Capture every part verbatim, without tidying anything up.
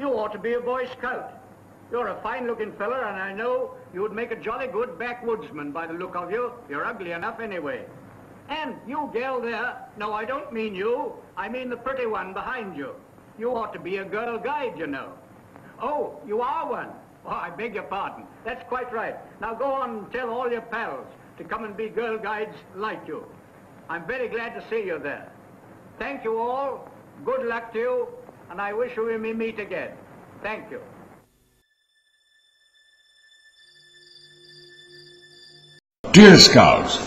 You ought to be a Boy Scout. You're a fine-looking fella, and I know you would make a jolly good backwoodsman by the look of you. You're ugly enough anyway. And you gal there, no, I don't mean you. I mean the pretty one behind you. You ought to be a girl guide, you know. Oh, you are one. Oh, I beg your pardon. That's quite right. Now go on and tell all your pals to come and be girl guides like you. I'm very glad to see you there. Thank you all. Good luck to you, and I wish we may meet again. Thank you. Dear Scouts,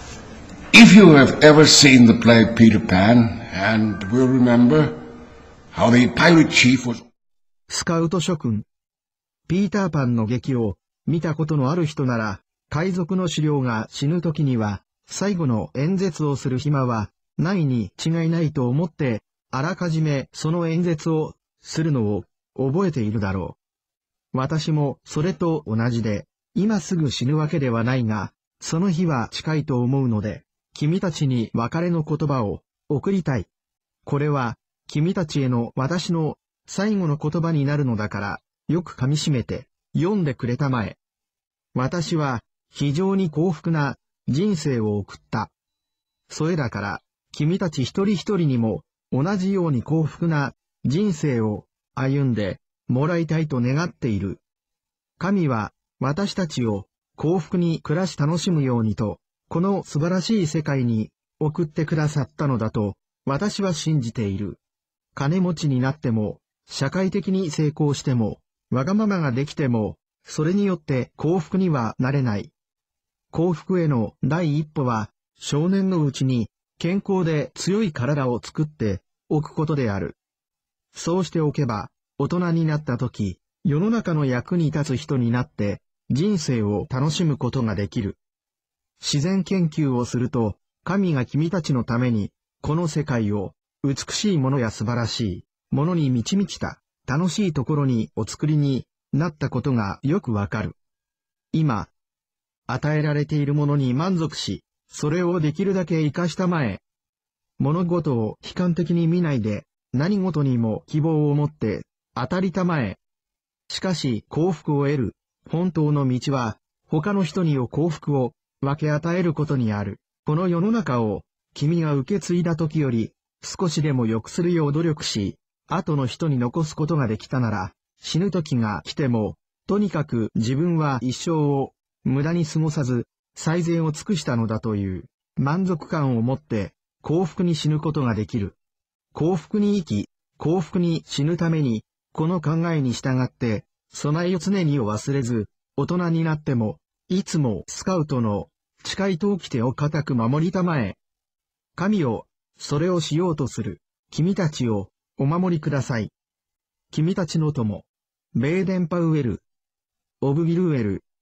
if you have ever seen the play Peter Pan and will remember how the pirate chief was... スカウト諸君、ピーターパンの劇を見たことのある人なら、海賊の首領が死ぬ時には、最後の演説をする暇はないに違いないと思って、あらかじめその演説をするのを覚えているだろう。私もそれと同じで、今すぐ死ぬわけではないが、その日は近いと思うので、君たちに別れの言葉を送りたい。これは君たちへの私の最後の言葉になるのだから、よく噛み締めて読んでくれたまえ。私は非常に幸福な人生を送った。それだから、君たち一人一人にも同じように幸福な人生を歩んでもらいたいと願っている。神は私たちを幸福に暮らし楽しむようにと、この素晴らしい世界に送ってくださったのだと、私は信じている。金持ちになっても、社会的に成功しても、わがままができても、それによって幸福にはなれない。幸福への第一歩は、少年のうちに健康で強い体を作っておくことである。そうしておけば、大人になったとき、世の中の役に立つ人になって、人生を楽しむことができる。自然研究をすると、神が君たちのために、この世界を美しいものや素晴らしいものに満ち満ちた楽しいところにお作りになったことがよくわかる。今、与えられているものに満足し、それをできるだけ活かしたまえ。物事を悲観的に見ないで、何事にも希望を持って当たりたまえ。しかし幸福を得る本当の道は、他の人に幸福を分け与えることにある。この世の中を君が受け継いだ時より少しでも良くするよう努力し、後の人に残すことができたなら、死ぬ時が来ても、とにかく自分は一生を無駄に過ごさず、最善を尽くしたのだという満足感を持って幸福に死ぬことができる。幸福に生き、幸福に死ぬために、この考えに従って、備えを常にを忘れず、大人になっても、いつもスカウトの誓いと掟を固く守りたまえ。神を、それをしようとする、君たちをお守りください。君たちの友、ベーデンパウエル、オブギルエル。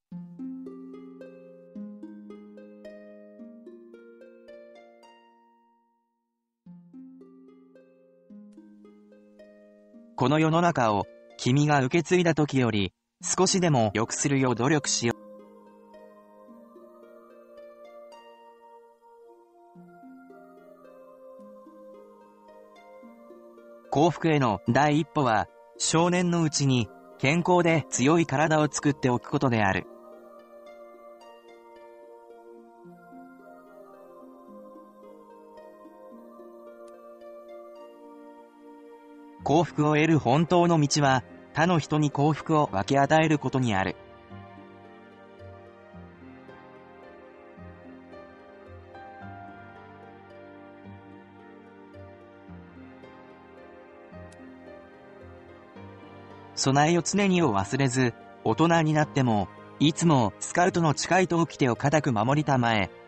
この世の中を君が受け継いだ時より少しでも良くするよう努力しよう。幸福への第一歩は少年のうちに健康で強い体を作っておくことである。幸福を得る本当の道は、他の人に幸福を分け与えることにある。備えを常にを忘れず、大人になっても、いつもスカウトの誓いと掟を固く守りたまえ。